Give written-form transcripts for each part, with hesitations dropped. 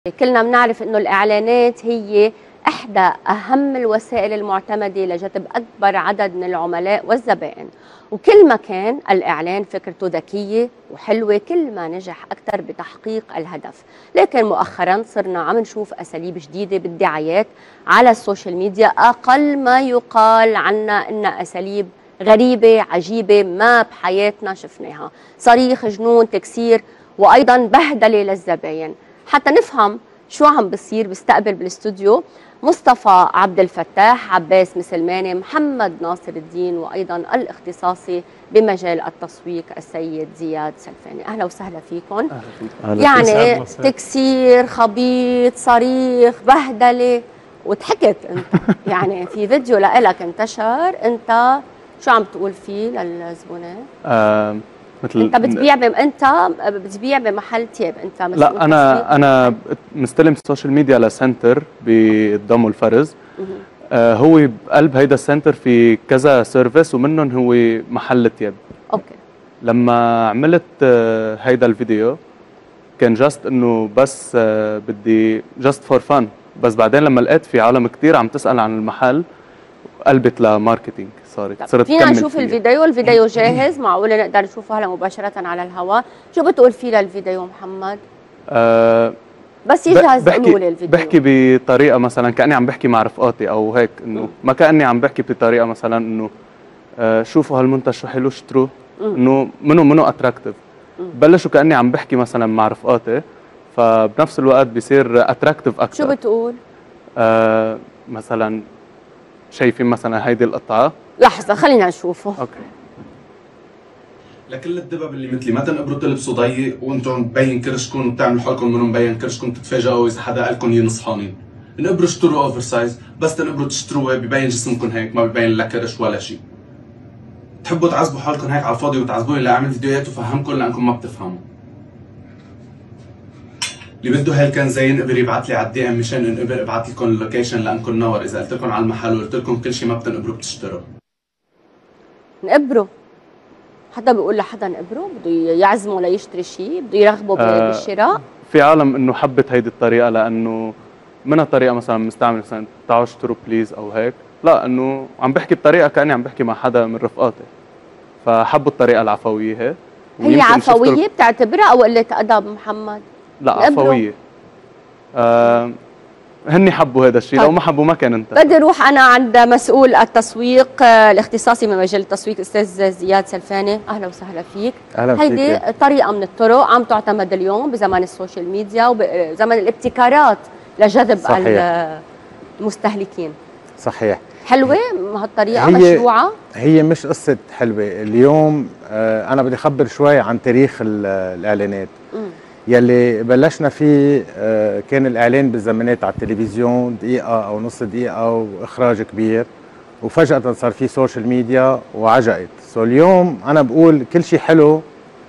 كلنا بنعرف انه الاعلانات هي احدى اهم الوسائل المعتمده لجذب اكبر عدد من العملاء والزبائن، وكل ما كان الاعلان فكرته ذكيه وحلوه كل ما نجح اكثر بتحقيق الهدف. لكن مؤخرا صرنا عم نشوف اساليب جديده بالدعايات على السوشيال ميديا اقل ما يقال عنها انها اساليب غريبه عجيبه ما بحياتنا شفناها، صريخ جنون تكسير وايضا بهدله للزباين. حتى نفهم شو عم بصير بيستقبل بالاستوديو مصطفى عبد الفتاح، عباس مسلماني، محمد ناصر الدين، وايضا الاختصاصي بمجال التسويق السيد زياد سلفاني. اهلا وسهلا فيكم. يعني تكسير، خبيط، صريخ، بهدله، وضحكت انت يعني في فيديو لك انتشر، انت شو عم تقول فيه للزبونات؟ مثل انت بتبيع بمحل تياب، انت مسؤول؟ لا، انا مستلم السوشيال ميديا لسنتر بالضم والفرز. هو بقلب هيدا السنتر في كذا سيرفيس ومنهم هو محل تياب. اوكي. لما عملت هيدا الفيديو كان جاست انه بس بدي جاست فور فن، بس بعدين لما لقيت في عالم كثير عم تسأل عن المحل قلبت لماركتينج، صرت فينا نشوف الفيديو جاهز؟ معقوله نقدر نشوفه هلا مباشره على الهواء؟ شو بتقول فيه للفيديو محمد؟ بس يجهز قولوا لي الفيديو. بحكي بطريقه مثلا كاني عم بحكي مع رفقاتي او هيك، انه ما كاني عم بحكي بطريقه مثلا انه شوفوا هالمنتج شو حلو اشتروه، انه منه اتراكتيف. بلشوا كاني عم بحكي مثلا مع رفقاتي، فبنفس الوقت بيصير اتراكتيف اكثر. شو بتقول؟ مثلا شايفين مثلا هيدي القطعه، لحظه خلينا نشوفه. اوكي. لكل الدبب اللي مثلي ما تنقبروا تلبسوا ضيق وانتم مبين كرشكم وبتعملوا حالكم منهم مبين كرشكم، تتفاجئوا اذا حدا قال لكم ينصحانين. انقبروا اشتروا اوفر سايز، بس تنقبروا تشتروه ببين جسمكم هيك، ما ببين لا كرش ولا شيء. تحبوا تعذبوا حالكم هيك على الفاضي وتعذبوني لاعمل فيديوهات وفهمكم لانكم ما بتفهموا. اللي بده هالكن زي ينقبر يبعث لي على الدي ام مشان انقبر ابعث لكم اللوكيشن لانكم نور. اذا قلت لكم على المحل وقلت لكم كل شيء ما بتنقبروا بتشتروا. نقبروا. حدا بيقول لحدا نقبره؟ بده يعزمه ليشتري شيء؟ بده يرغبه بالشراء؟ في عالم انه حبت هيدي الطريقه لانه منها طريقه مثلا مستعمل مثلا تعالوا اشتروا بليز او هيك، لا انه عم بحكي بطريقه كاني عم بحكي مع حدا من رفقاتي، فحبوا الطريقه العفويه. هي عفويه بتعتبرها او قله ادب محمد؟ لا عفويه. هني حبوا هذا الشيء. طيب. لو ما حبوا ما كان انت. بدي اروح انا عند مسؤول التسويق الاختصاصي من مجال التسويق استاذ زياد سلفاني. اهلا وسهلا فيك. اهلا فيك. هيدي طريقه من الطرق عم تعتمد اليوم بزمن السوشيال ميديا وبزمن الابتكارات لجذب المستهلكين. صحيح. حلوه هالطريقه، مشروعه؟ هي مش قصه حلوه. اليوم انا بدي اخبر شوي عن تاريخ الاعلانات. يلي بلشنا فيه كان الاعلان بالزمانات على التلفزيون دقيقه او نص دقيقه واخراج كبير، وفجاه صار في سوشيال ميديا وعجقت. اليوم انا بقول كل شيء حلو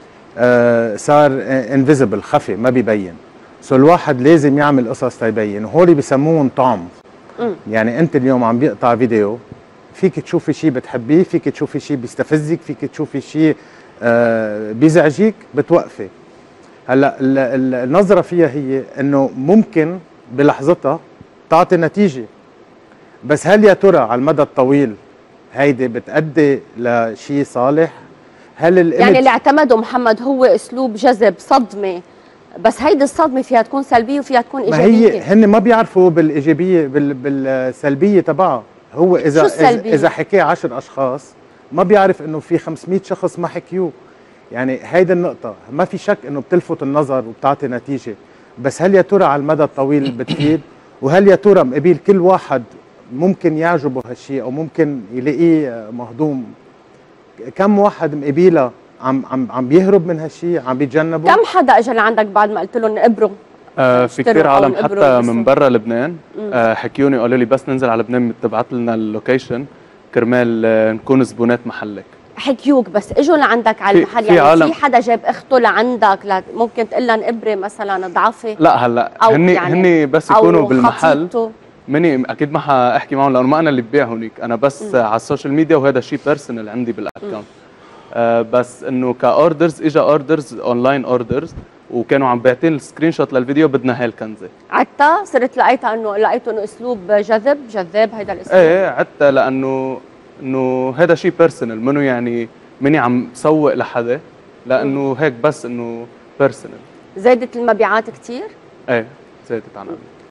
صار انفيزبل، خفي ما بيبين. الواحد لازم يعمل قصص تيبين، وهول بسموهم طعم. يعني انت اليوم عم بيقطع فيديو، فيك تشوفي شيء بتحبيه، فيك تشوفي شيء بيستفزك، فيك تشوفي شيء بيزعجك، بتوقفي. هلا النظره فيها هي انه ممكن بلحظتها تعطي نتيجه، بس هل يا ترى على المدى الطويل هيدي بتأدي لشيء صالح؟ هل يعني اللي اعتمده محمد هو اسلوب جذب صدمه، بس هيدي الصدمه فيها تكون سلبيه وفيها تكون ايجابيه. ما هي هن ما بيعرفوا بالايجابيه بالسلبيه تبعها. هو اذا حكاه 10 اشخاص ما بيعرف انه في 500 شخص ما حكيوه. يعني هيدا النقطة ما في شك انه بتلفت النظر وبتعطي نتيجة، بس هل يا ترى على المدى الطويل بتفيد؟ وهل يا ترى مقابل كل واحد ممكن يعجبه هالشيء او ممكن يلاقيه مهضوم؟ كم واحد مقابله عم بيهرب من هالشيء، عم بيتجنبه؟ كم حدا اجى لعندك بعد ما قلت لهم نقبروا؟ في كثير عالم حتى من برا لبنان حكيوني قالوا لي بس ننزل على لبنان تبعت لنا اللوكيشن كرمال نكون زبونات محلك. حكيوك بس اجوا لعندك على المحل؟ يعني في حدا جاب اخته لعندك ممكن تقول لها نقبري مثلا ضعفي؟ لا هلا هني بس يكونوا بالمحل. مني اكيد ما حاحكي معهم لانه ما انا اللي ببيع هونيك، انا بس على السوشيال ميديا وهذا شيء بيرسونال عندي بالاكونت. بس انه كاوردرز اجى اوردرز اونلاين اوردرز وكانوا عم باعتين السكرين شوت للفيديو بدنا هالكنزه. عدتها صرت لقيتها انه اسلوب جذاب هيدا الاسلوب؟ ايه عدتها لانه هذا شيء بيرسونال، منه يعني مني عم سوق لحدا، لانه هيك بس انه بيرسونال. زادت المبيعات كثير؟ ايه زادت عن قبل.